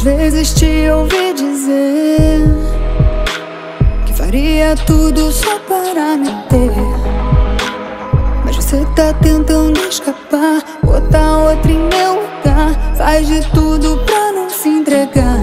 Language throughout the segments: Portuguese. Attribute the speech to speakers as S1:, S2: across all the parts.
S1: vezes te ouvi dizer que faria tudo só para me ter, mas você tá tentando escapar, botar outra em meu lugar, faz de tudo pra não se entregar.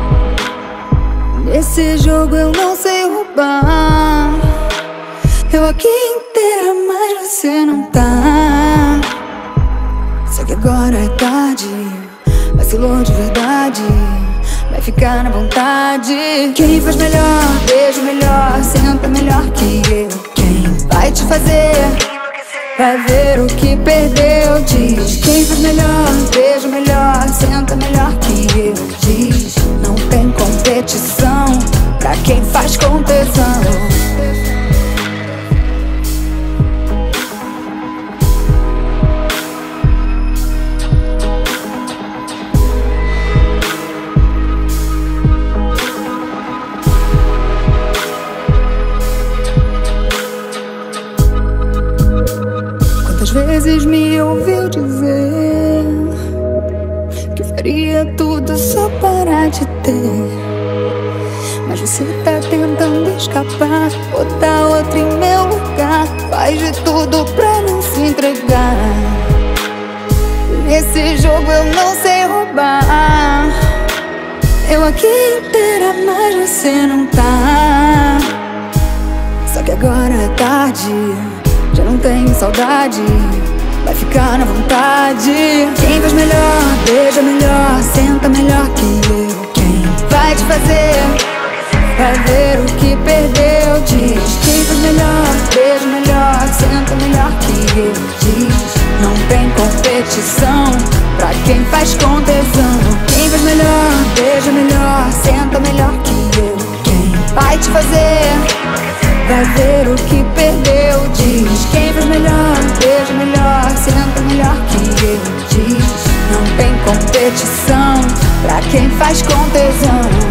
S1: Nesse jogo eu não sei roubar, eu aqui inteira, mas você não tá. Só que agora é tarde, vacilou de verdade, vai ficar na vontade. Quem faz melhor, beijo melhor, senta melhor que eu. Quem vai te fazer, vai ver o que perdeu. Diz, quem faz melhor, beijo melhor, senta melhor que eu. Diz, não tem competição pra quem faz com tesão. Quantas vezes me ouviu dizer que faria tudo só para te ter, mas você tá tentando escapar, botar outro em meu lugar, faz de tudo pra não se entregar. Nesse jogo eu não sei roubar, eu aqui inteira, mas você não tá. Só que agora é tarde, já não tenho saudade, vai ficar na vontade. Quem faz melhor, beija melhor, senta melhor que eu. Quem vai te fazer, vai ver o que perdeu. Diz, quem faz melhor, beija melhor, senta melhor que eu. Diz, não tem competição pra quem faz com tesão. Quem faz melhor, beija melhor, senta melhor que eu. Quem vai te fazer, vai ver o que perdeu. Diz, quem faz melhor, beija melhor, senta melhor que eu. Diz, não tem competição pra quem faz com tesão.